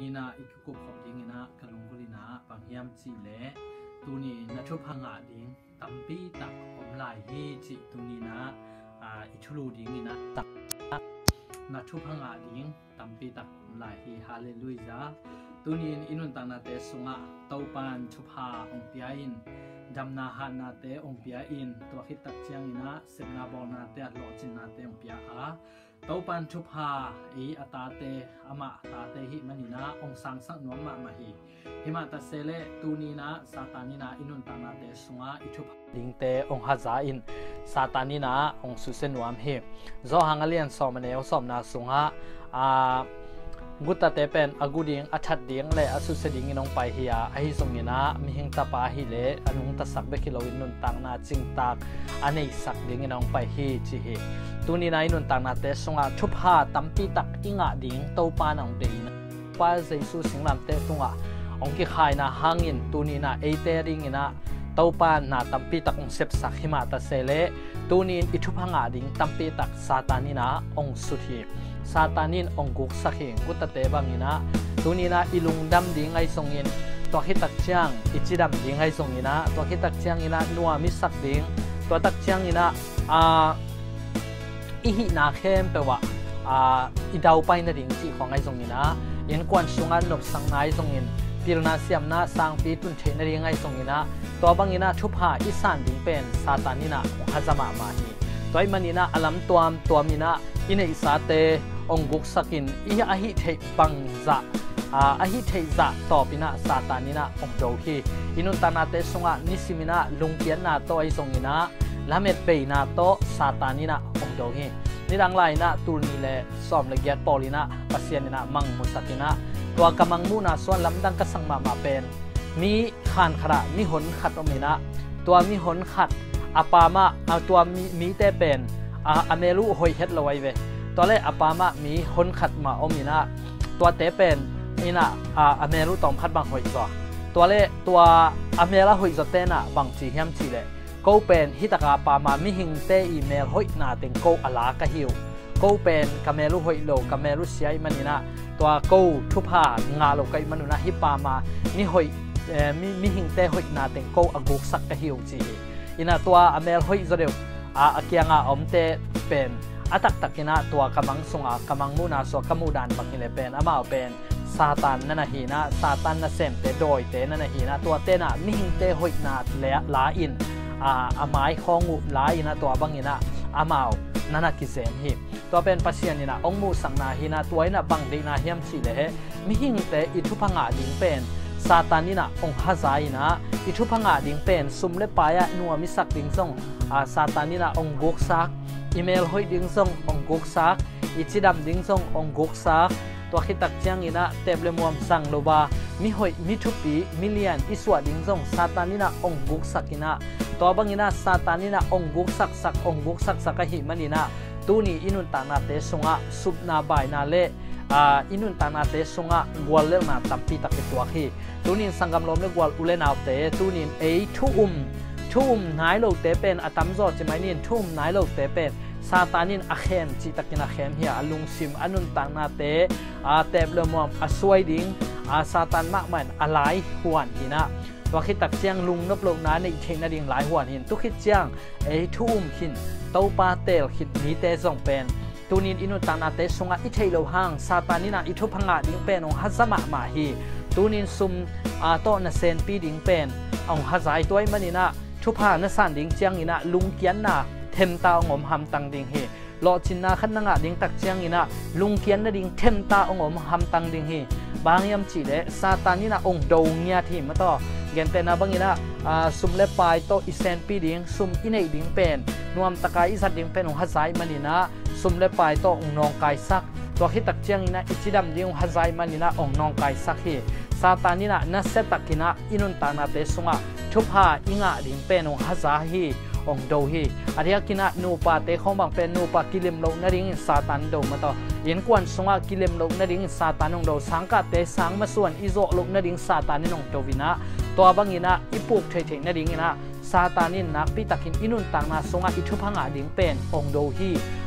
ina ikukup khop ding ina kalung kulina panghiam chi le tuni na thu phanga ding tampi tak om lai hi chi tuni na ichulu ding ina tak na thu phanga ding tampi tak om lai hi hallelujah tuni inun tana te sunga taupan chupha ong piain damna hana te ong piain to khit tak chiang ina semna bona te lo chin na te ong pia a taupan chupha e atate ama tate hi manina ong sang sang no ma ma hi hima ta sele tunina satanina inun tana te sunga ichup ding te ong haza in satanina ong susen wam hi zo hangalian somane somna sunga guta te pen aguding achat ding le asu se ding inong pai hi a hi songina mi hing ta pa hi le anung ta sak be kilowin nun tang na ching tak anei sak ding inong pai hi chi hi tuni na inun tang na te sunga thupha tampi tak inga ding to pa nang de na pa jesu singlam te tunga ong ki khai na hangin tuni na e te ring ina to pa na tampi tak ong sep sak hima ta sele tunin ithupanga ding tampi tak satanina ong suthi satanin ong guk sakhing gutate bangina tunina ilungdam ding ai songin to khitak chiang ichidam ding ai songina to khitak chiang ina nuwa mi sak ding to tak chiang ina ihi na khem pewa idau pai na ding chi khong ai songina in kwan sungan nop sang nai songin pilna siam na sang pi tun the na ring ai songina to bangina thupha isan ding pen satanina hazama ma hi toy manina alam tuamina ine isate ong guk sakin i ahi thei pangza ahi thei za topina satanina ong do hi inun tana te sunga nisimina lungpian na to ai songina lamet pe na to satanina ong do hi nirang lai na turni le som le gyat polina pasianina mang musakina to kamang muna swan lamdang ka sangma ma pen mi khan khara mi hon khat omina to mi hon khat apama to mi te pen amelu hoi het lawai veตัวเลอปามะมีคนขัดมาอมินะตัวเตเป็นนี่นะอเมรุตอมพัดบางหอยจ้ะตัวเลตัวอเมรุหอยจ้ะเตนะบางจีเฮียมจีเลกูเป็นฮิตกาปามามิหิงเตอีเมลหอยนาเต็งกูอลากะฮิวกูเป็นกาเมรุหอยโลกาเมรุเสียมันนี่นะตัวกูทุพางาโลกไอมันนะฮิปามามิหอยมิหิงเตหอยนาเต็งกูอกุกสักกะฮิวจีอินะตัวอเมรุหอยจ้ะเดียวอาเกียงอมเตเป็นatak takina tua kamang sunga kamang muna so kamudan bangile pen amao pen satan nana hina satan na sem te doi te nana hina tua te na mihing te hoina la in amai khongu la ina tua bangina amao nana kisem hi tua pen pasianina ongmu sangna hina tua ina bangde na hiam chile he mihing te ithupanga ding pen satanina ong hazaina ithupanga ding pen sumle paya nuwa misak ding song satanina ong goksak email hoi ding song ong gok sak ichidam ding song ong gok sak to khitak chiang ina teble muam sang loba mi hoi mi thupi million iswa ding song satanina ong gok sakina to bangina satanina ong gok sak ong gok sak hi manina tuni inun tana te sunga subna bai na le inun tana te sunga gwal le na tampi tak tuwa hi tunin sangam lom le gwal ulen out te tunin ei thum nai lo te pen atam zo chimainin thum nai lo te pen satanin akhem chi takina khem hi alung sim anun tangna te table mom aswai ding satan mak man alai huan hina to khitak chiang lung nop lo na nei theina ding lai huan hin tu khit chiang ei thum hin to pa tel khit mi te zong pen tunin inun tangna te sunga i thei lo hang satanina i thu phanga ding pen ong hazama ma hi tunin sum to na sen pi ding pen ong hazai toy manina thupa na san ding chiang ina lungkian na them ta ngom ham tang ding hi lo chin na khan na nga ding tak chiang ina lungkian na ding them ta ngom ham tang ding hi bangyam chi le satanina ong do nya thi ma to gente na bangina sumle pai to isen pi ding sum inei ding pen nuam takai isat ding pen ong hazai manina sumle pai to ong nong kai sak to hi tak chiang ina ichidam ding hazai manina ong nong kai sak hi satanina na setakina inun tana te sunga thupha inga ding pen ong haza hi ong do hi aria kina nu pa te khom bang pen nu pa kilim lo na ring satan do ma to in kwan sunga kilim lo na ring satan ong do sangka te sang ma suan izo lo na ring satan ong to vina to bangina ipuk thei na ring ina satanin nak pi takin inun tangna sunga ithuphanga ding pen ong do hi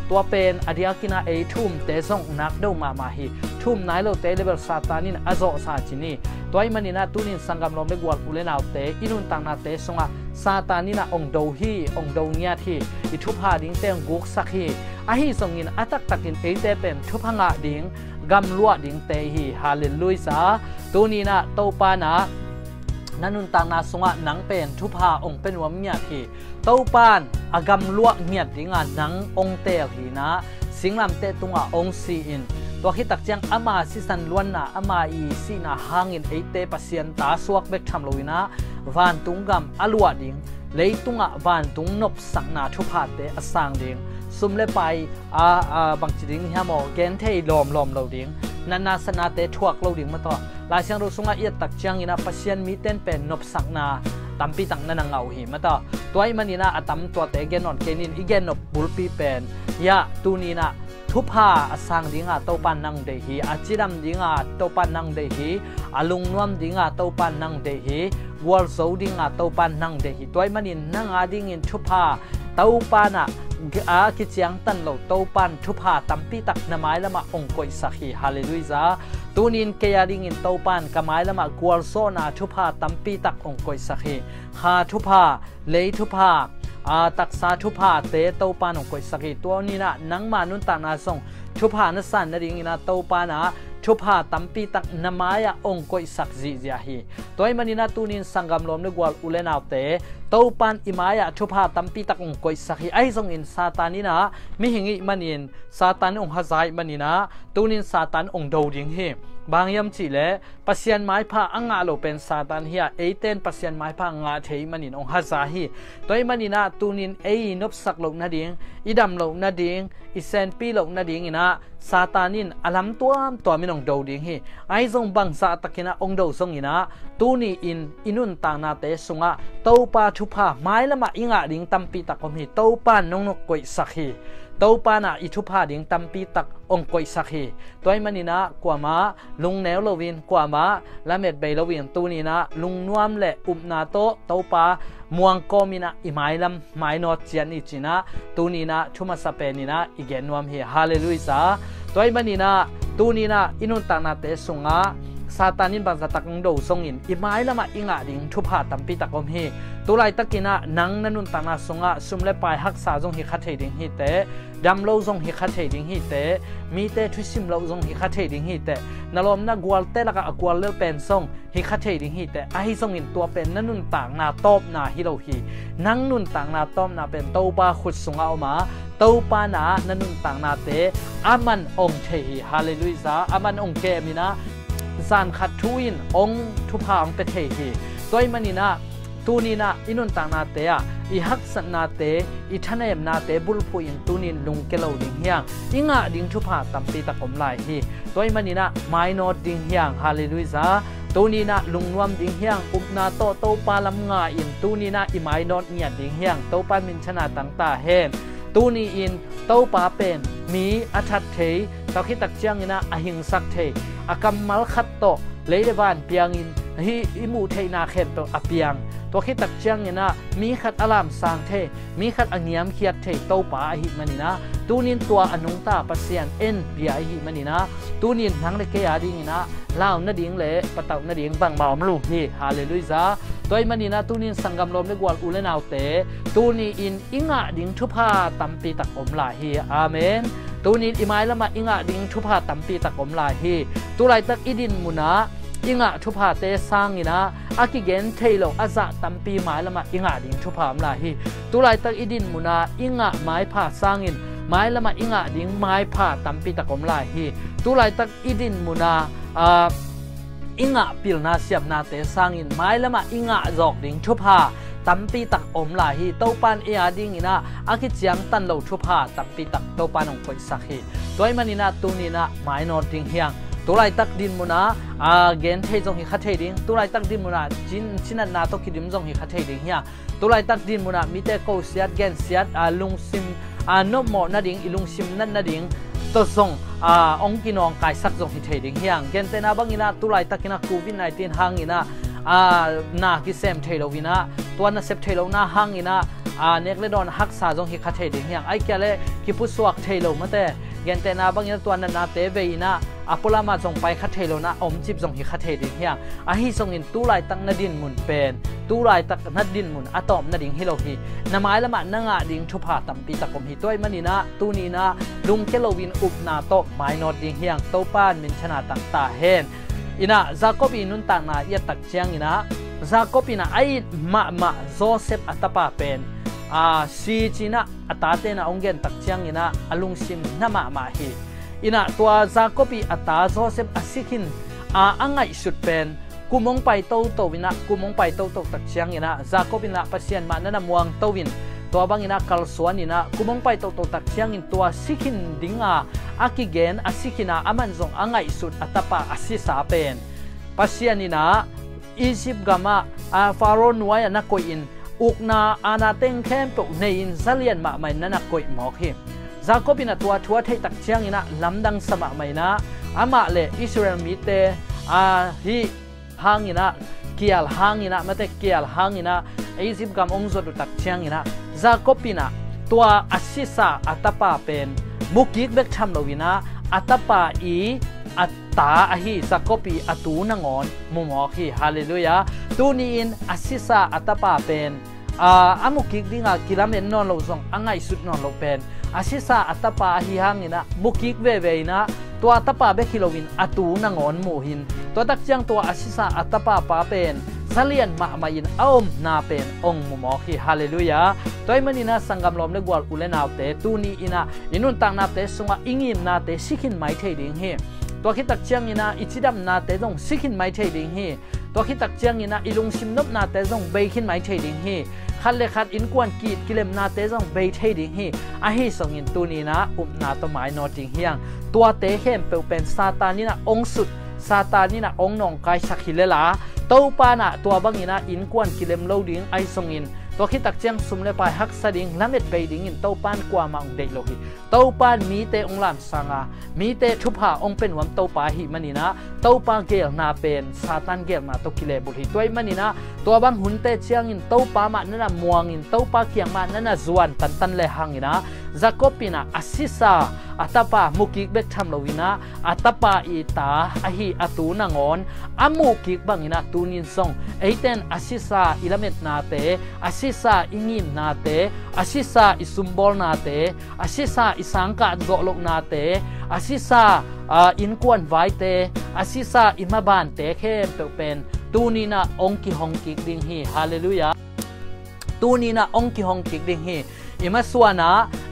ตัวเป็นอดียกินาทุ่มเตะส่งนักดูมาฮีทุ่มนายโลเตเลเบลซาตานินอโซซาจินีตัวมันนี่นะตุนินสังกัมลมเล็กวัลอุเลนเอาเตอินุนตังนาเตส่งซาตานินะองดูฮีองดูเงียทีอิทุพาดิ้งเตงกุกสักฮีอาฮีส่งอินอัตักตักินเอเตเป็นทุพงะดิ้งกัมลัวดิ้งเตฮีฮาเลลูยาตุนินะโตปานะนันุนตังนาส่งหนังเป็นทุพาองเป็นวมเงียทีโตปานอากำลัวเงียดดิ้งหนังองเตฮีนะสิงลำเตตุงองซีอินตัวคิดตักจังอามาสิสันล้วนนะอามาอีสินะหางอินเอเตปเซียนตาสวกเบกทำลุยนะวันตุงกำอลวดดิ้งเลยตุงวันตุงนบสักนาทุพาเตอสังดิ้งซุ่มเลไปบางจิดิ้งฮะโมเกนเทลอมเราดิ้งนันนาสนาเตทวกเราดิ้งมาต่อลายเสียงรู้สุงเอียตักจังอินะปเซียนมีเต้นเป็นนบสักนาตัมปีตังนันเอาหิมาต่อตัวไอ้มันนี่นะตัมตัวเตเกนนอนเกนินอีเกนนบบุลปีเป็นยะตูนี่นะทุพาอสังดิ้งโตปันนังเดฮีอาจิรัมดิ้งโตปันนังเดฮีอาลุงนวมดิ้งโตปันนังเดฮีวอลโซดิ้งโตปันนังเดฮีตัวไอ้มันนี่นังดิ้งอินทุพาโตปันคิดเสียงตันโลโตปันทุพาตัมปีตักนามายละมาองกอยสักฮีฮาเลลูยาตูนินเกียดิ้งอินโตปันกามายละมากวอลโซนาทุพาตัมปีตักองกอยสักฮีฮาทุพาเลทุพาตักษาทุพาเตโตปานองกอยสักตัวนี้นะนังมานุนตานาส่งทุพานสันนริงนะโตปานะทุพาตัมปีตักนามายองกอยสักจีจาฮีตัวมันนี่นะตูนินสังกัมลมนึกว่าอุเลนเอาเตโตปานอิมายทุพาตัมปีตักองกอยสักฮีไอส่งอินซาตานีนะมิหิงิมันอินซาตานองฮาไซมันนี่นะตูนินซาตานองโดดิงฮีบางยามจีเล่ปัสยันไม้ผ้าอ่างอาโลเป็นซาตานเฮียเอเตนปัสยันไม้ผ้างาเทมันนินองฮาซาฮีตัวมันนี่นะตูนินเอนบสักลงนาดิงอิดำลงนาดิงอิเซนปีลงนาดิงอินะซาตานินอลัมตัวมินองโดดิงฮีไอซงบังซาตะกินะองโดซงอินะตูนีอินุนต่างนาเตสุงะโตปาชุพาไม้ละมาอิงะดิงตัมปีตะกอมฮีโตปานนงนกกอยสักฮีโตปานะอิทุพาดิงตัมปีตักองกอยสักฮีตัวมันนี่นะกว่ามาลุงแนวโลวินกว่ามาละเม็ดใบโลวินตูนี่นะลุงนวมเละอุบนาโตโตปาม่วงก็มีนะอิไมลัมไมโนเจียนอิจินะตูนี่นะชุมาสเปนี่นะอีเกนนวมฮีฮาเลลูยาตัวมันนี่นะตูนี่นะอินุนตังนาเตสุงะซาตานินบังซาตักงโดซงอินอิไมละมาอิงะดิงทุพาตัมปีตักอมฮีตุไลตักินะนังนันุนตังนาสงะซุมเลปายฮักษาจงฮิคัทเทดิงฮีเตดำโลจงฮิคัทเทดิงฮีเตมีเตทุสิมโลจงฮิคัทเทดิงฮีเตนลอมนะกวลเตละกะกวลเลเป็นซงฮิคัทเทดิงฮีเตไอซงอินตัวเป็นนันุนตังนาตอบนาฮิโลฮีนังนุนตังนาตอบนาเป็นโตบาขุดสงะออกมาโตปานานันุนตังนาเตอามันองเทฮีฮาเลลูยาอามันองเกมินะซานขัดทุอินองทุพาองเปเทฮีตัวมันนี่นะตูนีนะอินุนต่างนาเตะอีฮักสันนาเตะอีทะเนมนาเตะบุลพูอินตูนินลุงเกลาดิงเฮียงอิงะดิงทุพาตัมปีตะกอมไลฮีตัวมันนี่นะไมโนดิงเฮียงฮาเลลูยาตูนีนะลุงนวมดิงเฮียงอุปนาโตโตปาลำงาอินตูนีนะอีไมโนเนียดิงเฮียงโตปามินชนะตั้งตาเฮนตูนีอินโตปาเป็นมีอัชัดเทตะคิตักเจียงอินะอหิงสักเทอากัมมัลขัดโตเลเดบานเปียงอินฮีอิมูเทนาเข็มตัวอเปียงตัวคิดตักเชียงเนี่ยนะมีขัดอลามสางเทมีขัดอังยามเขียดเทโตป่าอหิมันนี่นะตูนินตัวอนุงตาปัสเซียนเอ็นเบียอหิมันนี่นะตูนินทั้งเลกยาดิงนะลาวนาดิงเละปะเต่านาดิงบังเบามลูกฮีฮาเลลูยาตัวมันนี่นะตูนินสังกัมลมเลกวาลอุเลนาวเตตูนีอินอิงะดิงทุพาตัมปีตักอมลาฮีอาเมนตูนินอิไมละมาอิงะดิงทุพาตัมปีตักอมลาฮีตูไลตักอิดินมุนะอิงะทุพาเตสังอินะอากิเกนเทโลอาซาตัมปีไม้ละมาอิงะดิงทุพามลาฮีตุไลตักอิดินมุนาอิงะไม้ผ่าสังอินไม้ละมาอิงะดิงไม้ผ่าตัมปีตะกอมลาฮีตุไลตักอิดินมุนาอิงะปิลนาเสียบนาเตสังอินไม้ละมาอิงะจอกดิงทุพาตัมปีตักอมลาฮีโตปันเอียดิงอินะอากิจียงตันโลทุพาตัมปีตักโตปันองคอยสักฮีตัวมันนี่นะตูนี่นะไม้นอดิงเฮียงตัวไรตักดินมุนาเกนเทจงฮิคัทเทดิงตัวไรตักดินมุนาจินนาโตคิดิมจงฮิคัทเทดิงเฮียตัวไรตักดินมุนามิเตโกเซียดเกนเซียดลุงซิมนบหมอนาดิงอิลุงซิมนั่นนาดิงตัวทรงองกินองกายสักจงฮิเทดิงเฮียงเกนเตนาบังอินะตัวไรตักอินะโควิด19หางอินะนากิเซมเทโลวินะตัวนั้นเซปเทโลนาหางอินะเนกเลดอนฮักษาจงฮิคัดเทดิงเฮียงไอแกเลกิปุสวกเทโลมาเตเกนเตนาบางยันตัวนาเตเวนะอปุลามาจงไปคัดเทโลนะอมจิบจงฮิคัดเทดิงเฮียงฮิจงอินตู้ไลตักนาดินมุนเป็นตู้ไลตักนาดินมุนอะตอมนาดิงฮิโลฮีนามายละมันนงะดิงทุพาตัมปีตะกมฮิตัวมันนี่นะตูนี่นะลุงเกโลวินอุบนาโตไมโนดิงเฮียงโตปานมินชนะตังตาเฮนอินะซากบินุนตังนาเยตักเชียงอินะซากบินะไอมาโจเซฟอัตปาเป็นซีจีนะอัตาเตนะองเกนตักเชียงอินะอลุงซิมนามาฮีอินะตัวซากบิอัตาโจเซฟอสิกินอังไงสุดเป็นกุมงไปโตวินะกุมงไปโตตักเชียงอินะซากบินะปัสยันมานั่นมวงโตวินตัวบางอินะกัลสวนอินะกุมงไปโตตักเชียงอินตัวสิกินดิงอากิเกนอสิกินะอามันจงอังไงสุดอัตปาอสิสาเป็นปัสยันอินะอียิปต์กามาฟาโรห์นวยนักโกอินอุกนาอาณาเต็งเข้มปกในอินซาเลียนมาไม่นันนักโกอิหมอกฮิซากบินะตัวทัวเทตักเชียงอินะลำดังสมาไม่นะอามาเลอิสราเอลมีเตฮิหางอินะเกียลหางอินะมาเตเกียลหางอินะอียิปต์กามองจดตักเชียงอินะซากบินะตัวอัศสาอัตปาเป็นมุกิกเบกทำโลวินะอัตปาอีอัตตาฮีซากบิอัตูนังอนมุมอกฮีฮาเลลูยาตูนีอินอัศสาอัตปาเป็นมุกิกดิ้งกิลาเมนนอนโลซงอังไงสุดนอนโลเป็นอัศสาอัตปาฮีหางอินะมุกิกเวนะตัวอัตปาเบกิโลวินอัตูนังอนมูหินตัวตักเจียงตัวอัศสาอัตปาปาเป็นซาเลียนมาอินอมนาเป็นองมุมอกฮีฮาเลลูยาตัวมันนี่นะสังกัมลมเลกวาลอุเลนาวเตตูนีอินะอินุนตังนาเตสงะอิงิมนาเตสิกินไม่เทดิงเฮตัวคิดตักเจียงอินะอิจิดัมนาเตจงสิกินไม่เทดิงเฮตัวคิดตักเจียงอินะอิลุงซิมนบนาเตจงเบคินไม่เทดิงเฮขัดเลขัดอินกวนกีดกิเลมนาเตจงเบเทดิงเฮฮิสงินตูนีนะนาตัวหมายนอดิงเฮียงตัวเตเข้มเป็นซาตานี่นะองสุดซาตานี่นะองนองกายสักฮิเลลาเต้าปานะตัวบางอินะอินกวนกิเลมโลดิงไอสงินตัวคิดตักเจียงสุมเลปายฮักสดิงละเม็ดไปดิงอินเต้าปานกว่ามาองเดโลหิเต้าปานมีเตองลามสังมีเตทุพาองเป็นวมเต้าปาหิมันนี่นะเต้าปาเกลนาเป็นซาตานเกลนาตกิเลบุหิตัวมันนี่นะตัวบางหุ่นเตเจียงอินเต้าปามานั่นนะมวงอินเต้าปาเกียงมานั่นนะจวนตันเลหังอินะซากบินะอัศสาอัตปามุกิกเบกทำโลวินะอัตปาอีตาฮิอตูนังอนอามุกิกบางอินะตูนินซงเอเตนอัศสาอิลาเมตนาเตอัศสาอิงิมนาเตอัศสาอิสุมบอลนาเตอัศสาอิสังกัดโกลกนาเตอัศสาอินกวนไวเตอัศสาอิมาบานเตเข้มเป็นตูนีนะองกิฮองกิกดิงฮีฮาเลลูยาตูนีนะองกิฮองกิกดิงฮีอิมาสวนะ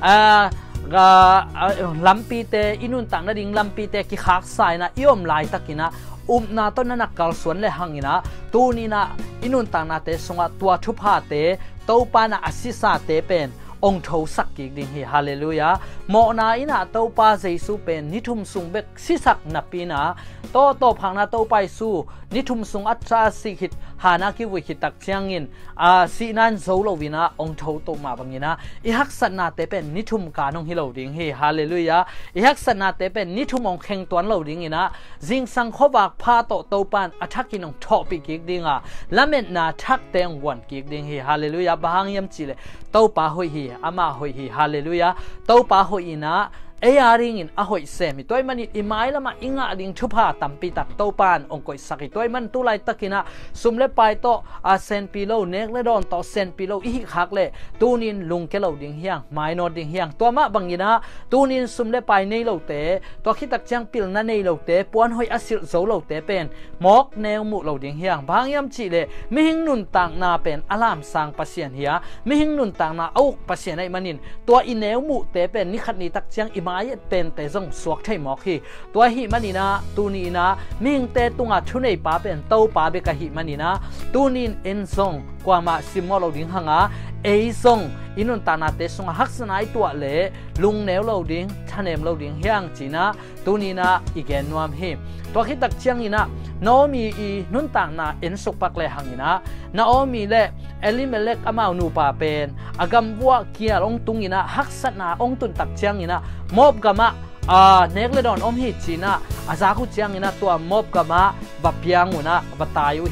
ลัมปีเตอินุนตังนาดิงลัมปีเตกิขักสายนะอิอมลายตักินะนาต้นนักกัลสวนเลหังอินะตูนีนะอินุนตังนาเตสงะตัวทุพาเตเต้าปานะอัศสาเตเป็นองค์โทสักกิกดิงฮีฮาเลลูยาโมนาอินะเต้าปาเจสุเป็นนิทุมสุงเบกสิสักนับปีนะโตพังนาเต้าไปสู้นิทุมสุงอัตราสิขิตหานาคิวิขิตักเชียงอินสีนันโซโลวินะองค์โทโตมาบังอินะอิฮักสันนาเตเป็นนิทุมกานงฮิโลดิงฮีฮาเลลูยาอิฮักสันนาเตเป็นนิทุมองเข่งตัวนโลดิงอินะจิงสังขบักพาโตปานอัทักกินองทอปิกิกดิงละเม็ดนาทักเตงวันกิกดิงฮีฮาเลลูยาบางยามจิเลเต้าปาหอยฮีอามาหอยฮีฮาเลลูยาเต้าปาหอยนะริงอินหอยเซมิตัวมันอิไม้ละมาอิงดิงชุพาตัมปีตักเต้าปานองกอยสักตัวมันตุไลตักินะสุมเลไปโตเซนปิโลเนกเลดอนโตเซนปิโลอีหักเลตูนินลุงเกลดิงเฮียงไม้นอดิงเฮียงตัวมาบังอินะตูนินสุมเลไปเนโลเตตัวคิดตักจังปิลนั่นเนโลเตปวนหอยอสิลโซโลเตเป็นมอกแนวมุโลดิงเฮียงบางยามจีเลไม่หิงนุนต่างนาเป็นอลามสังปัสเซียนเฮียไม่หิงนุนต่างนาเอาปัสเซียนในมันนินตัวอินแนวมุเตเป็นนิขัดนิตักจังอิมาเป็นแต่จงสวกใช่หมอกฮีตัวหิมันนี่นะตูนีนะมิงเตตุงชุนไอปาเป็นเต้าปาเบกหิมันนี่นะตูนินเอ็นซงกว่ามาซิมอลดิงหังเอซงอินุนตานาเตสงฮักสนายตัวเล่ลุงเนวเราดิงท่านเอ็มเราดิงเฮียงจีนะตูนีนะอีกแกนนวมฮีตัวคิดตักเชียงนี่นะโนมีอีนุนต่างนาเอ็นสุกปักเลหังนี่นะนาโอมีเล่เอลิเมเล็กอามานูปาเป็นอากำวัวเกียร์องตุงนี่นะฮักสนาองตุนตักเชียงนี่นะมอบกามะเนกเลดอนฮิจีนะอาซาคุเชียงนี่นะตัวมอบกามะบับยังอุนะบัตายุฮี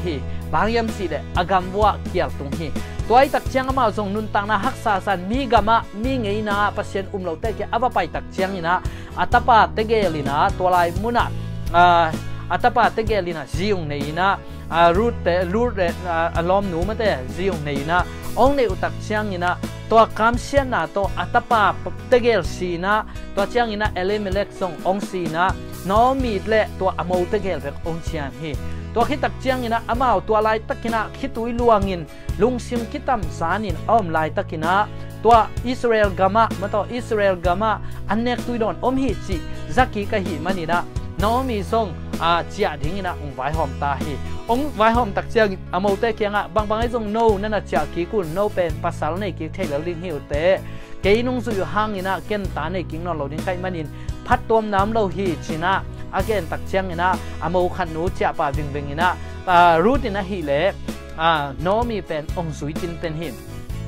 บางยามสิเลอากำว่าเกี่ยวตรงนี้ตัวไอ้ตักเชียงมาส่งนุนตังนะฮักษาสันมีกามามีไงนะปัสยันเราเตะแกอวไปตักเชียงนี่นะอัตปาเตเกลินะตัวลายมุนะอัตปาเตเกลินะจิงนี่นะรูดล้อมหนูมาแต่จิงนี่นะองในอุตักเชียงนี่นะตัวคำเชียนนะตัวอัตปาเตเกลสีนะตัวเชียงนี่นะเอเลเมเล็กส่งองสีนะน้องมีดเละตัวอโมเตเกลแบบองเชียนฮีตัวคิดตักเจียงนี่นะอามาตัวลายตักกินะคิดตุยลวงินลุงซิมคิดตำสานินอ้อมลายตักกินะตัวอิสราเอลกามามาตัวอิสราเอลกามาอันเนกตุยโดนอมฮิจิซักกีกะฮิมันนี่นะน้องมีส่งเจียดิ้งนี่นะองไว้หอมตาฮีองไว้หอมตักเจียงอโมเตเกียงบางไอ้ส่งโนนั่นน่ะเจียกีกุนโนเป็นภาษาในกีเทลลิงฮิวเตเกยนุ่งสุยห้างนี่นะเกนตาในกิงนอนเราดิ้งไก่มันนินพัดตัวน้ำเราฮีชินะอาเกนตักเชียงนี่นะอโมขันนูเจ้าป่าวิงวิงนี่นะรูดินะฮีเล่น้องมีเป็นองสุยจินเป็นหิม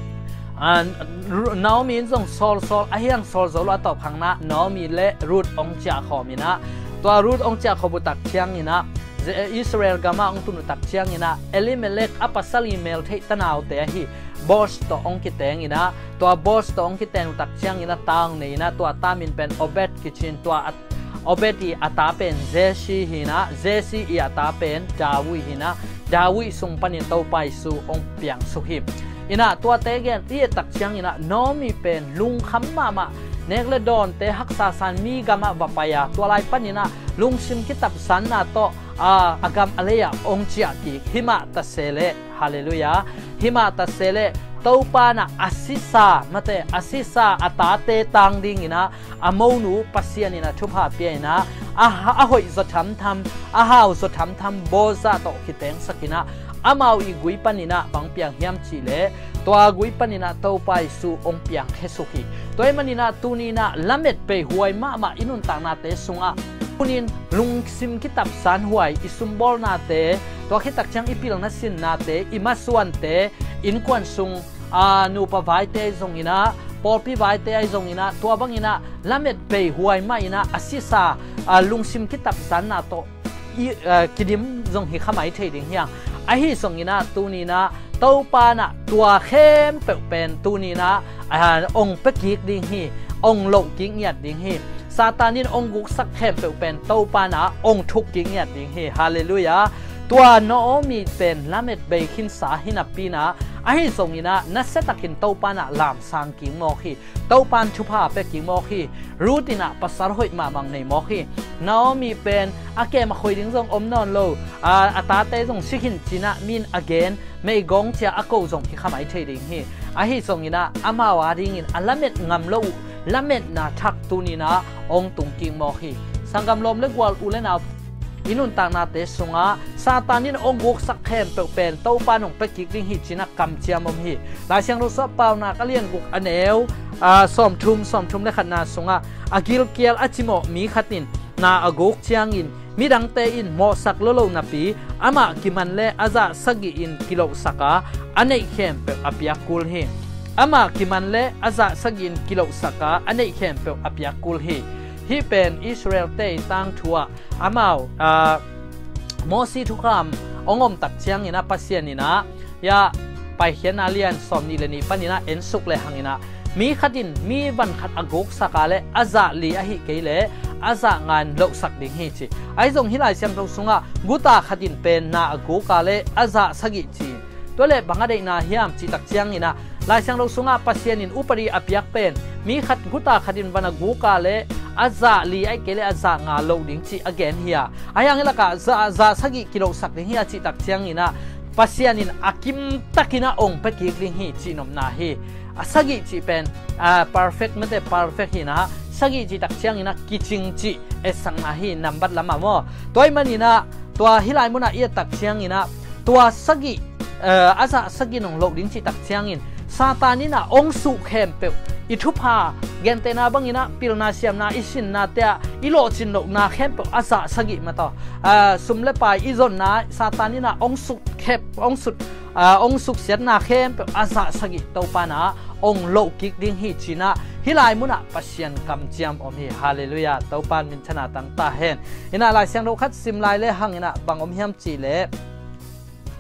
น้องมีส่งโซลไอ้ยังโซลว่าตอบพังนะน้องมีเล่รูดองเจ้าขอมีนะตัวรูดองเจ้าขอบุตักเชียงนี่นะอิสราเอลกามาองตุนตักเชียงนี่นะเอลิเมเล็กอัปสัลีเมลเทตนาวเตะฮีบอสตัวองคิดแตงนี่นะตัวบอสตัวองคิดแตงตักเชียงนี่นะตังนี่นะตัวตามินเป็นโอเบตกิชินตัวอเบตีอัตาเป็นเจซีหินะเจซีอีอัตาเป็นดาวิหินะดาวิส่งปัญญาเต้าไปสู่องเปียงสุหิมอินะตัวเตเกนที่ตักเชียงอินะน้องมีเป็นลุงคำมาเนกเลดอนเตฮักษาสันมีกามาบปายาตัวลายปัญญาลุงซิมคิดตับสันนาโตอากรรมอะไรอะองเจียกิหิมะตัสเซเลฮาเลลูยาหิมะตัสเซเลเต้าปานะอาศิสามาเตอาศิสาอัตาเตตังดิ่งนะอโมนูปัสยานินะชุบหาเปียนะหอยสดทำหาวสดทำโบซาโตคิดแตงสักินะอามาอีกุยปันินะบางเปียงเฮียมจิเลตัวกุยปันินะเต้าไปสู่องเปียงเฮสุขีตัวมันนินะตูนีนะละเม็ดไปหวยมาอินุนต่างนาเตสุงะปุนินลุงซิมคิตับสานหวยอิสุมบอลนาเตตัวคิตักจังอิปิลนัสินนาเตอิมาส่วนเตอินควันซุงนูปวายเตจงอินะปอลปีวายเตไอจงอินะตัวบังอินะละเม็ดไปหวยมาอินะอาศิสาลุงซิมคิตับสานนาโตกิดิมจงหิขมายเทดิงเฮียงไอฮิจงอินะตูนีนะเต้าปานะตัวเข้มเป็นตูนีนะองเปกิกดิงฮีองโลกิงเงียดดิงฮีซาตานินองกุกสักเข้มเป็นเต้าปานะองทุกกิงเงียดดิงฮีฮาเลลูยาตัวโนมีเป็นละเม็ดเบคินสาหินับปีนะไอ้ส่งนี่นะนัสตักินเต้าปานะลามสังกิงมอคีเต้าปานชุภาเปกิงมอคีรูตินะภาษาหอยมาบังในมอคีโนมีเป็นอาเกมาคุยถึงส่งอมนอนโลอัตาเตส่งชิคินจีนะมินอเกนไม่กงเจ้าอากูส่งที่ขมายเทดิงฮีไอ้ส่งนี่นะอามาวาดิงินอันละเม็ดงำโลละเม็ดนาทักตูนี่นะองตุงกิงมอคีสังกำลมเล็กวอลอุเลนาอินุนต่างนาเตสุงะซาตานินองกุกสักเข้มเป็นเต้าปานองเปกิกดิงฮิจินักกำเจียมมฮีหลายเสียงรู้สับเปล่านักเลี้ยงกุกอเนวสอมทุมเลขันนาสุงะอากิลเกียลอาจิโมมีขัดินนาอกุกเชียงอินมีดังเตอินโมสักโลโลนาปีอามากิมันเลอาซาสกิอินกิโลสักะอันเนเข้มเป็นอภิยากุลฮีอามากิมันเลอาซาสกินกิโลสักะอันเนเข้มเป็นอภิยากุลฮีที่เป็นอิสราเอลเตยตั้งทัวอามาโมซีทุกคำองค์ตักเชียงนี่นะปัสเซียนนี่นะยาไปเขียนอาเลียนสอมนี่เลยนี่ปันนี่นะเอ็นสุกเลยหังนี่นะมีขัดินมีบันขัดอกุกสักาเลอาซาลีอหิเกเลอาซางานโลกสักดิ่งฮิจิไอจงฮิลายเซียมเราสุงะกุตาขัดินเป็นนาอกุกาเลอาซาสกิจีตัวเล็บังอาเดนาเฮียมจิตักเชียงนี่นะลายเซียงเราสุงะปัสเซียนินอุปริอภิยักเป็นมีขัดกุตาขัดินวันอกุกาเลอาซาลีไอเกเลอาซางาโลดิ้งจีอเกนเฮียอายังละกะซาสกิกิโลสักดิ่งเฮียจิตักเชียงนี่นะปัสยานินอากิมตักินะองเปกิกลิ่งฮีจีนมนาฮีสกิจีเป็นperfect ไม่ได้ perfect ฮีนะสกิจีตักเชียงนี่นะกิจิงจีเอสังนาฮีนับบัดละมาโมตัวมันนี่นะตัวฮิลายมุนะเอียตักเชียงนี่นะตัวสกิอาซาสกินองโลดิ้งจีตักเชียงอินซาตานี่นะองสุเข้มเปอิทุพาเกนเตนาบังอินะปิลนาเซียมนาอิสินนาเตะอิโลจินโลนาเข้มเปอาซาสกิมาต่อสุมเลปายอิจอนนาซาตานี่นะองสุเข้มองสุเสียนาเข้มเปอาซาสกิเต้าปานะองโลกิกดิ้งฮิจินะฮิลายมุนะปัสยันกำเจียมอมฮีฮาเลลูยาเต้าปานมินชนะตั้งตาเห็นอินะลายเสียงเราคัดซิมลายเลหังอินะบังอมเฮียมจีเล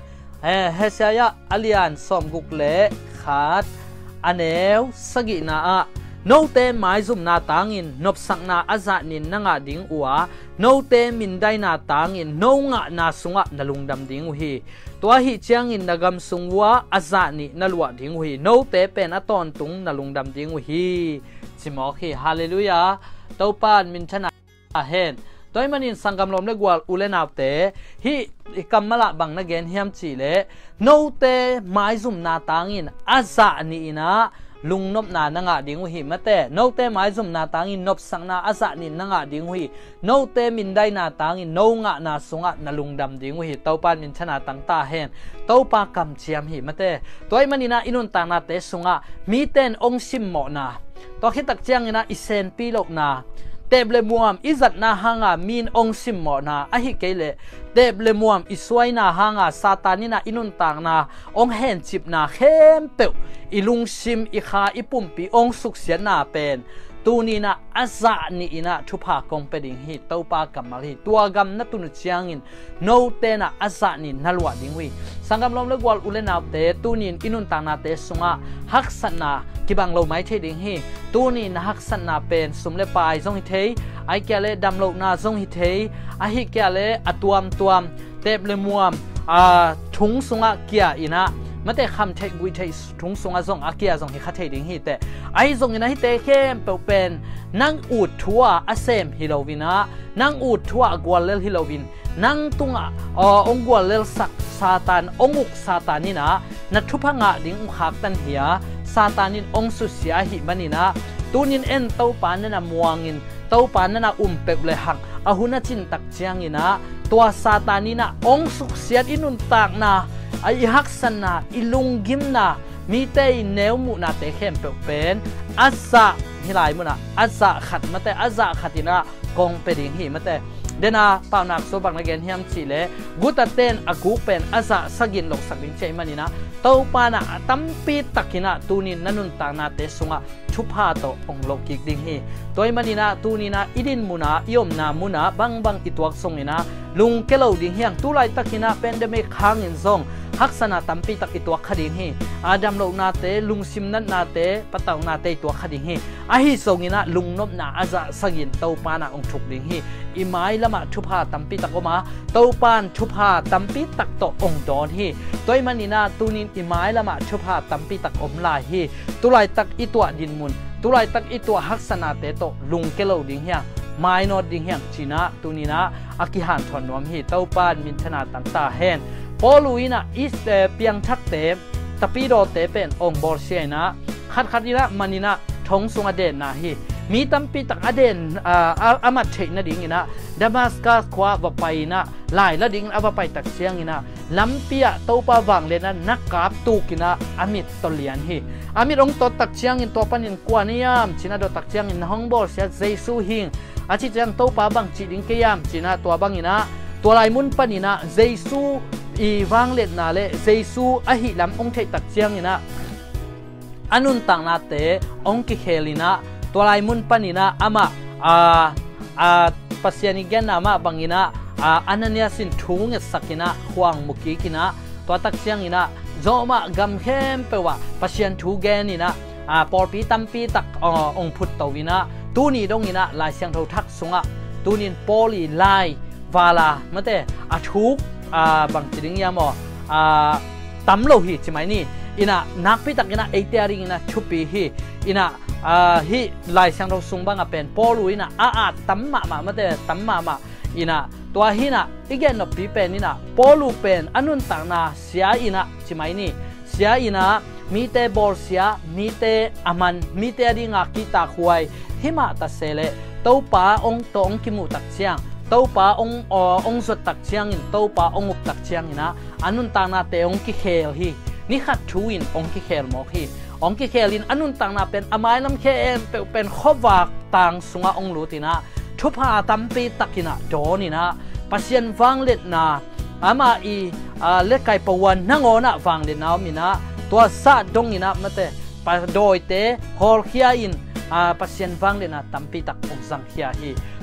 เฮเซียอเลียนสมกุกเล่ขาดอันเอวสกินาโนเตไม้ซุ่มนาตางินนบสักนาอาจานินนังดิ่งอัวโนเตมินได้นาตางินโนงะนาสุงะนลุงดำดิ่งอุฮีตัวฮิเจียงอินนกำสุงวะอาจานินลวะดิ่งอุฮีโนเตเป็นอตอนตุงนลุงดำดิ่งอุฮีจิมอคีฮาเลลูยาตัวปานมินชนะเฮนตัวมันอินสังกำลมเลกวาลอุเลนาเตฮิกัมมละบังนักเกนเฮียมจีเลโนเตไม้ซุ่มนาตางินอาจานินะลุงนบนานังดิ่งหุยมาเตโนเตไม้ซุ่มนาตางินนบสังนาอาศันินนังดิ่งหุยโนเตมินได้นาตางินโนงะนาสุงะนลุงดำดิ่งหุยเต้าปานมินชนะตั้งตาเห็นเต้าปากำเชียมหิมาเตตัวมันนี่นะอินุนตางนาเตสุงะมีเต้นองซิมหมอนาตัวคิดตักเจียงนะอิเซนปีโลกนาเตบเลมัวมอิจัดนาหางามีนองซิมหมอนาอหิเกเลเตบเลมัวมอิสวยนาหางาซาตานินาอินุนตางนาองเห็นจิบนาเข้มเปวอิลุงซิมอิคาอิปุ่มปีองสุกเสียนาเป็นตูนีนาอาซานีนาทุพากงเป็ดิงฮิเต้าปากำมาลีตัวกำนัตุนุเชียงอินโนเตนาอาซานีนัลวะดิงวิสังกำลมเลกวอลอุเลนาเตตูนีนอินุนตางนาเตสุงะฮักษนากิบังโลไม้เทดิงฮิตูนีนฮักษนาเป็นสุมเลปายซงฮิเทไอแกเลดำโลนาซงฮิเทอหิแกเลอตัวมเตบเลมัวมทุงสุงะเกียอินะมาแต่คำเทกุยเททุงสงอาซงอาเกียซงฮิคาเทดิงฮิแต่ไอซงนะฮิเตเข้มเป็นนั่งอูดทัวอาเซมฮิโลวินะนั่งอูดทัวกวลเลลฮิโลวินนั่งตุงองกวลเลลสักซาตานองุกซาตานินะนัททุพังะดิงอุคักตันเฮียซาตานินองสุเสียหิบันินะตูนินเอ็นเต้าปานนั่นมวงินเต้าปานนั่นเป็กเลหักอาหุนจินตักเจียงอินะตัวซาตานินะองสุเสียอินุนตากนาไอฮักษณะอิลุงกิมนามีเตยเนวมุนาเตเข้มเป็นอาซาฮิไลมุนะอาซาขัดมาแต่อาซาขัดนะกงเป็นดิ่งหิมาแต่เดนาปาวนักโซบังนักเกนเฮียมชีเลกุตเตนอากูเป็นอาซาสกินหลกสักดิงเชมันนี่นะเต้าปานะตั้มปีตักินะตูนินนันุนตางนาเตสุงะชุพาโตองโลกิกดิ่งหิตัวมันนี่นะตูนินะอิดินมุนะยมนามุนะบังอิตวักทรงนี่นะลุงเกลาดิ่งเฮียงตุไลตักินะเป็นเดเมฆางอินซงฮักษณะตั้มปีตักอิตัวขดิ่งหิอาดัมโลนาเตลุงซิมนันนาเตปะตาวนาเตตัวขดิ่งหิอาฮิทรงนี่นะลุงนบนาอาซาสกินเต้าปานะองชุกดิ่งหิอิไม้ละมาชุพาตั้มปีตักออกมาเต้าปานชุพาตั้มปีตักโตองดอนหิตัวมันนี่นะตูนินอิไม้ละมาชุพาตั้มปีตักอมลายหิตุไลตักอิตัวดินมุนตุไลตักอิตัวฮักษณะเตโตลุงเกลาดิ่งเฮียไม่นอดดิ่งเฮียจีนะตูนีนะอากิหันถอนนวมหิเต้าปานมินชนะตั้งตาเฮนพอลุยนะอิสเปียงทักเตตะปีโดเตเป็นองบอลเชียนะขัดนี่ละมันนี่นะทงสุงอเดนนะฮีมีตั้มปีตักอเดนอามัดเชนะดิ่งนะดามัสกัสขวาวไปนะลายละดิ่งเอาไปตักเชียงนะลำเปียเต้าปาวังเลนะนักกาบตูกินะอามิดตเลียนฮีอามิดองตัวตักเชียงอินตัวปันอินกวานิยามจีน่าโดตักเชียงอินห้องบอลเชียเจซูฮิงอาชิจังเต้าปาบังจีดิ่งเกียมจีน่าตัวบังอินะตัวลายมุนปันอินะเจซูอีวังเล็ดนาเลเจซูอหิลำองเทตักเชียงอินะอนุนตังนาเตองกิเคลินะตัวลายมุนปันอินะอามาปัสยานิเกนอามาบังอินะอันนั้นยาสินทุ่งสักินะขวางมุกิกินะตัวตักเชียงอินะโจมากัมเข้มเปว่าปัสยันทูเกนินะปอลปีตัมปีตักองพุทธวินะตูนี่ดงอินะลายเสียงเท่าทักสุงะตูนินปอลีลายวาลามาเตอทุกบางจิงยามตั้มโลหิใช่ไหมนี่อินะนักพิตักอินะเอเตียริงอินะชุบปีฮิอินะฮิลายเสียงเราสุงบังเป็นปอลุอินะตั้มมาเตตั้มมาอินะตัวฮินะอีกอย่างนบปีเป็นอินะปอลุเป็นอนุนตังนาเสียอินะใช่ไหมนี่เสียอินะมีเตบอลเสียมีเตอามันมีเตริงากิตาควายหิมะตัดเสเลเต้าป้าองตองกิมุตักเชียงเต้าป้าองสุดตักเชียงอินเต้าป้าองอุบตักเชียงอินะอนุนตังนาเตองกิเคลฮีนี่ขัดชูอินองกิเคลมอกฮีองกิเคลินอนุนตังนาเป็นอไม้ลำเคเอ็นเป็นขวากตังสุงองลูตินะทุพาตัมปีตักินะโดนี่นะปัสยันฟังเล็ดนาอามาอีเล็กไก่ปวันนั่งโอนะฟังเล็ดนามินะตัวซาดงอินะมาเตปโดยเตฮอลเคียอินปัสยันฟังเล็ดนะตัมปีตักองสังเคียฮี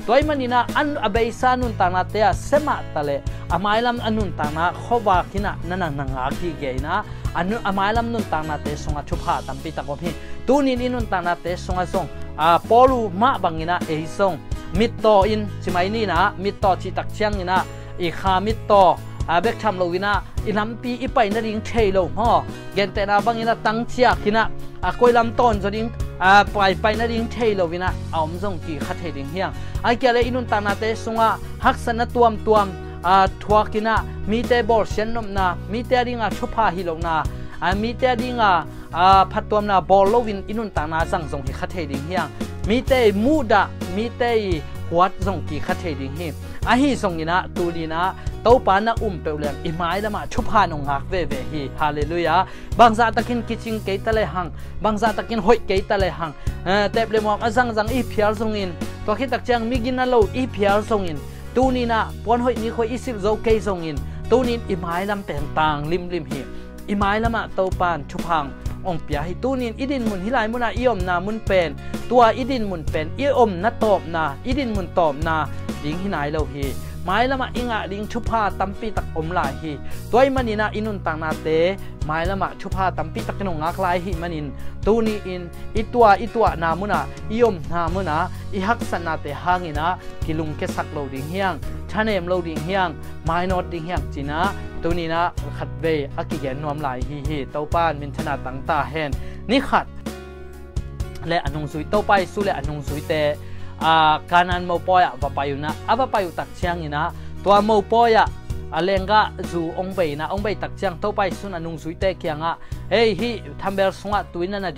ตัวมันนี่นะอันอเบยซานุนตานาเตะเสมาตะเลอามายลำอันนุนตานาขวากินะนั่นนังอาคีเกยนะอันนุอามายลำนุนตานาเตะสงอาชุบหาตัมปีตะกบพี่ตัวนี้นุนตานาเตะสงอาสงปอลูมาบังกินะเอสงมิตโตอินสิไม่นี่นะมิตโตจิตักเชียงนี่นะอีขามิตโตเบกทำโลวินะอิลำปีอีไปนั่นดิ่งเทโลฮะเกนเตนาบังกินะตั้งเชียกินะคอยลำต้นจะดิ่งไปนั่นดิ่งเทโลวินะเอามงกีขัดเทดิ่งเฮียงไอเกลอินุนตานาเตสงะฮักษณะตัวมทัวกินะมีเตบอลเชนนมนามีเตดิ่งชุบพาฮิโลนามีเตดิ่งพัดตัวนาบอลโลวินอินุนตานาสังสงกีขัดเทดิ่งเฮียงมีเตมูดะมีเตหัวสงกีขัดเทดิ่งเฮียงฮีสงกินะตูดีนะเต้าปานะเปลงอิมายละมาชุบพานงหักเวฮีฮาเลลูยาบางซาตะกินกิจิงเกตะเลหังบางซาตะกินหอยเกตะเลหังเตบเลมอมจังอีเพียลสงอินตัวคิดตักจังมิกินาโลอีเพียลสงอินตูนี่นะปอนหอยนี่คอยอิสิบโจเกสงอินตูนี่อิมายลำเป็นต่างริมฮีอิมายละมาเต้าปานชุบพังองเปียให้ตูนินอีดินมุนฮิไลมุนาอีอมนามุนเป็นตัวอีดินมุนเป็นอีอมนาตอบนาอีดินมุนตอบนาดิงฮิไนเลวฮีไม้ละมาอิงะดิงชุพาตัมปีตักอมลายฮีตัวมันนี่นะอินุนตังนาเตไม้ละมาชุพาตัมปีตักนงงักลายฮีมันอินตูนี่อินอีตัวนามุนาอีอมนามุนาอีฮักษณะเตหางินะกิลุงเกสักโลดิงเฮียงชาเนมโลดิงเฮียงไม้นอดดิงเฮียงจีนะตัวนี้นะขัดเบยอากิเกนนวมลายฮีเต้าป้านมินชนะตังตาเฮนนี่ขัดและอนงสุยเต้าไปสู้และอนงสุยเตkanan mau poya papayuna apa payu tak chiang ina tua mau poya alenga zu ongbei na ongbei tak chiang to pai sun anung suite kyanga hey hi thambel sunga tuina na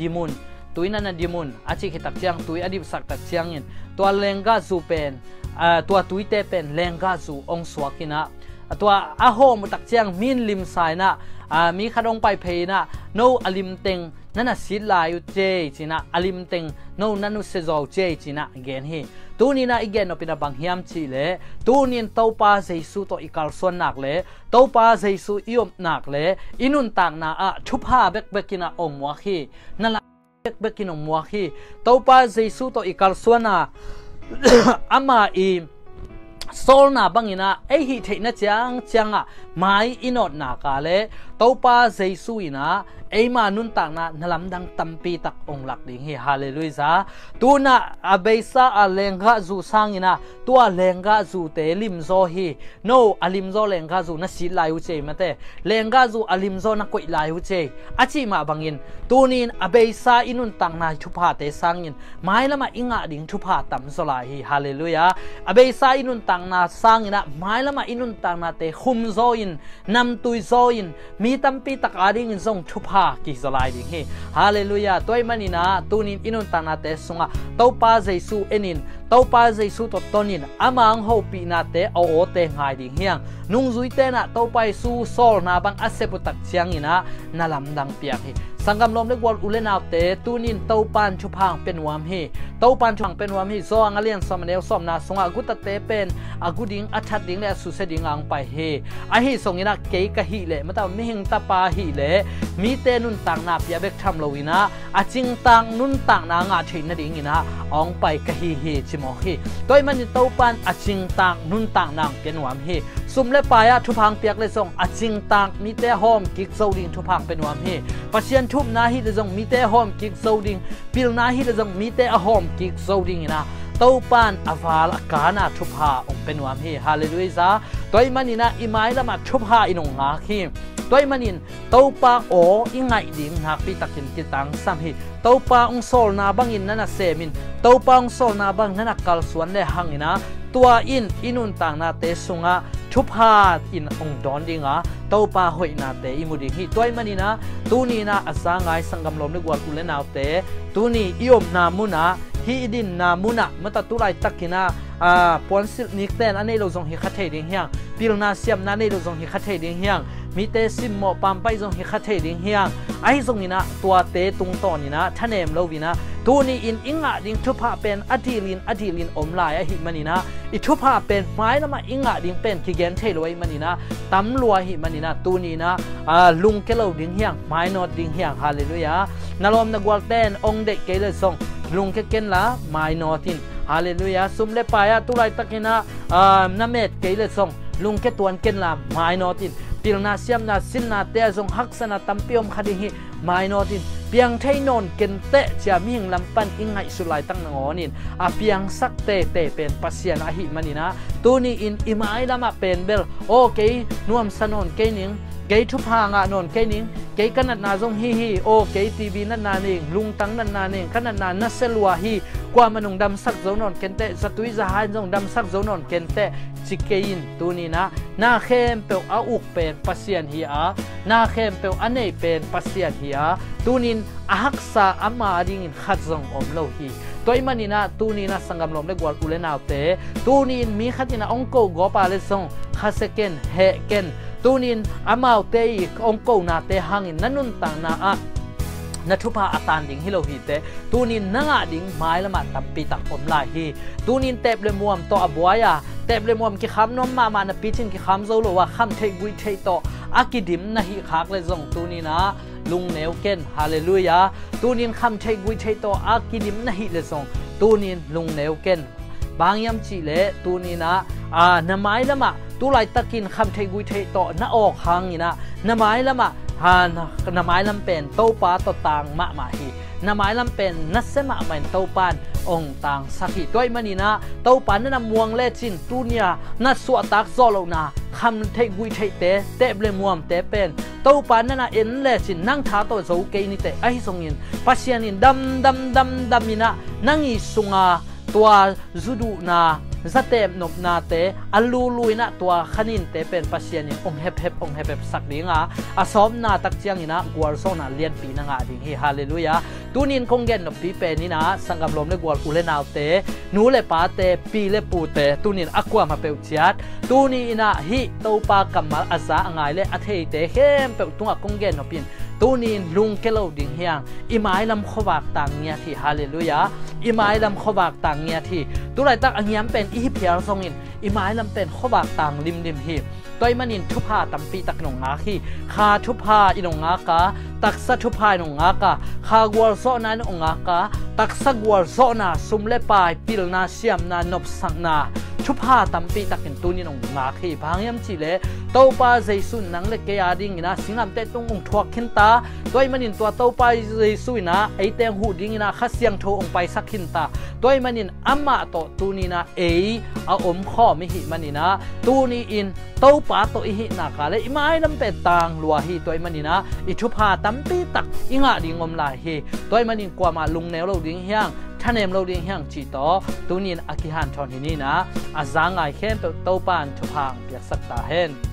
dimun achi ki tak chiang tui adi sak tak chiang in tua lenga zu pen tua tuite pen lenga zu ong swakina tua aho mu tak chiang min lim sai naมีขดงไปเพนะโนอลิมเต็งนั่นน่ะสิลายุเจจีนะอลิมเต็งโนนั่นนุเซโซเจจีนะเกนฮีตัวนี้นะอีเกนเอาเป็นบังฮิมชีเลตัวนี้เต้าป้าเจสุตัวอีกาลส่วนหนักเลยเต้าป้าเจสุอีอมหนักเลยอินุนต่างนะชุบผ้าเบกกินะอมมัวฮีนั่นละเบกกินอมมัวฮีเต้าป้าเจสุตัวอีกาลส่วนน่ะอามาอีโซลนาบังอินะไอฮิเทนะจังไม่อินอดนากาเลเต้าป้าเจสุอินะไอมานุนต่างนะนลำดังตัมปีตักองหลักดิ่งเฮฮาเลลูยาตัวน่ะอเบซ่าอเลงกาจูสังอินะตัวเลงกาจูเตลิมโซฮีโนอลิมโซเลงกาจูนัสิลายุเจมาเตเลงกาจูอลิมโซนักกุยลายุเจอาชิมาบังอินตัวนี้อเบซ่าอินุนต่างนะชุพาเตสังอินไม่ละมาอิงะดิ่งชุพาตัมโซลาฮีฮาเลลูยาอเบซ่าอินุนต่างนะสังอินะไม่ละมาอินุนต่างนะเตคุมโซอินนำตุยโซอินมีตัมปีตักอาดิ่งอินทรงชุพากิสลายดิ่งเฮฮาเลลูยาตัวมันนี่นะตัวนี้อินุนต่างนาเตสุงะเต้าป้าเจสุเอนินเต้าป้าเจสุตตนินอามังโฮปีนาเตเอาโอเตงายดิ่งเฮียงนุงจุยเตนะเต้าไปสู้โซลนาบังอาเซปุตักเชียงอินะนาลำดังเปียกเฮสังกำลมเล็กวอลอุเลนาวเตตัวนี้เต้าปานชุพังเป็นวามเฮเต้าปานชุพังเป็นวามเฮโซอังเลียนสมเนลสมนาสงะกุตเตเป็นอากุดิงอัชัดดิ่งและสุเสดิ่งอังไปเฮไอเฮสงอินะเกยกะฮิเลมาตามิหิงตาปาฮิเลมีเตนุนต่างนาเปียเบกทำโลวินะอาจิงต่างนุนต่างนางาเทนดิ่งอินะอองไปกะฮิเฮจิมอเฮตัวมันเต้าปานอาจิงต่างนุนต่างนางเป็นวามเฮซุมเลปายะชุพังเปียกเลยส่งอาจิงต่างมีเตหอมกิกโซดิ่งชุพังเป็นวามเฮปัจเจียนทุบนาฮิเลส่งมีเตหอมกิกโซดิ่งปิลนาฮิเลส่งมีเตหอมกิกโซดิ่งนะเต้าปานอวาลกานาชุพาองเป็นวามเฮฮาเลลูยาตัวมันนี่นะอิมายละมาชุพาอินงงาคีตัวมันนี่เต้าปาโออิงไงดิ่งนักปีตักกินกิตังสัมฮีเต้าปาองโซลนาบังอินนั่นน่ะเซมินเต้าปาองโซลนาบังนั่นน่ะกัลสวนเลหังอินะตัวอินุนต่างนาเตสุงะชุพาอินองดอนดิงะเต้าปาหอยนาเตอิมุดิฮีตัวมันนี่นะตัวนี้นะอาสางายสังกำลมนึกว่ากุเลนาวเตตัวนี้อิอมนามุนะฮีดินนามุนะมันตัดตุไรตักกินะปอนสินิกเตนอันนี้เราส่งฮิคัตเทดิ่งเฮียงปิลนาเซียมนั่นนี่เราส่งฮิคัตเทดิ่งเฮียงมีเตซิมโมปัมไปส่งฮิคัตเทดิ่งเฮียงไอ้ส่งนี่นะตัวเตตุงตอนนี่นะท่านเอ็มเราวินะตัวนี้อิงะดิ่งชุพาเป็นอดีลินอมลายไอหิมันนี่นะอิชุพาเป็นไม้ละมาอิงะดิ่งเป็นกิเกนเทลวยมันนี่นะตำลัวหิมันนี่นะตัวนี้นะลุงเกลาดิ่งเฮียงไม้นอดดิ่งเฮียงฮาเลลูยานารอมนักวอลเตนองเด็กเกลส่งลุงเกนละไม้นอตินฮาเลลูยาซุมเลปายาตุไลตักินะนาเมตเกเลซงลุงแกตวนเกนลามไมโนตินปิลนาเซียมนาสินนาเตะซงฮักษณะตัมปิอมคดีหิไมโนตินเปียงไทยนนเกนเตะจะมีหิงลำปันอิงไงสุไลตั้งงอนินอาเปียงสักเตเป็นปัสยานาหิมันินะตัวนี้อินอิมายลำเป็นเบลโอเคนวมสนนเกนิงเกทุพางานนเกนิงเกกันนัดนาซงฮีโอเกทีวีนัดนาเองลุงตั้งนัดนาเองกันนัดนานัสเซลวาฮีกว่ามันงดำสักโจนนเกนเตะสตุยจะหายจงดำสักโจนนเกนเตะจิเกยินตัวนี้นะนาเข้มเปลอาอุกเป็นปัสยานฮีอานาเข้มเปลอันเนเป็นปัสยานฮีอาตัวนี้อาฮักษาอามาดิ่งขัดจงอมโลฮีตัวมันนี่นะตัวนี้นะสังกัมลมเล็กกว่าอุเลนาวเตตัวนี้มีขัดนี่นะองโกกอปาเลซงขัดเซเกนเฮเกนตัวนี้อามาเตอีกองโกนาเตหังอินนั่นนุนต่างนาอะนัทุพาอัตันดิ่งฮิโลฮิเตตัวนี้นังดิ่งไม้ละมาตับปีตักอมลายฮีตัวนี้เตบเลมัวมตัวอบัวยาเตบเลมัวมกิคำน้อมมานะปีจินกิคำโซโลว่าคำเทกุยเทโตอากิดิมนะฮิคักเลซงตัวนี้นะลุงเนวเกนฮาเลลูยาตัวนี้คำเทกุยเทโตอากิดิมนะฮิเลซงตัวนี้ลุงเนวเกนบางยามจีเลตัวนี้นะน้ำไม้ละมาตัวไรตะกินคำเทกุยเทโตน่าออกหังนี่นะน้ำไม้ละมาน้ำไม้ลำเป็นโตปาโตต่างมะมาฮีน้ำไม้ลำเป็นนัสเซมะเป็นโตปานองต่างสักฮีด้วยมันนี่นะโตปานนั้นมวงเล่จินตุนียนัสสวตักโซโลนาคำเทกุยเทเตเตเบลมัวมเตเป็นโตปานนั้นเอ็นเล่จินนั่งท้าโตโซเกนิเตไอซงยินปัสยานินดำมินะนั่งอีสุงาตัวจุดูนาจะเต็มนบนาเตอลูลุยนะตัวขนินเตเป็นปัสยานิองเฮบสักดิ่งอาสอมนาตักเจียงนะกวาลโซนาเลียนปีนงาดิ่งฮาเลลูยาตูนินคงเกนนบปีเป็นนี่นะสังกัมลมเลกวาลอุเลนาวเตนูเลปาเตปีเลปูเตตูนินอักวามาเปวจิตตูนีนะฮิโตปากัมมาอาซาง่ายเลอเทเตเข้มเปวตุงคงเกนนบินตูนินลุงเกลดิ่งเฮียงอิมายลำขวากต่างเงียที่ฮาเลลูยาอิมายลำขวากต่างเงียที่ตัวไรตักอังยามเป็นอีเพียรทรงอินอิมายลำเป็นขวากต่างริมฮีตัวมันอินทุพาตัมปีตักหนงงาคีคาทุพาอินงงากาตักสัทุพาอินงงากาคากวลโซนานงงากาตักสักวลโซนาสุมเลปายปิลนาเซียมนานบสังนาทุพาตัมปีตักอินตุนินงงาคีบางยามจีเลโตปาเจสุนนังเลกยาดิ่งนะสิงลำเตตุงองทวกขินตาตัวมันอินตัวโตปาเจสุนะไอเตงหูดิ่งนะขัดเสียงโทองไปสักขินตาตัวมันอินอัมมาโตตุนีนะเอาอมข้อมิหิมันนี่นะตูนีอินโตปาโตอิหินากาเลอิมายลำเป็นต่างลัวฮีตัวมันนี่นะอิทุพาตัมปีตักอิงะดิ่งอมลายฮีตัวมันอินกว่ามาลุงแนวเราดิ่งเฮียงท่านเอ็มเราดิ่งเฮียงจีโตตูนีนอากิฮันทอนที่นี่นะอาจางไอเข้มโตปานทุพางเปียกสักตาเห็น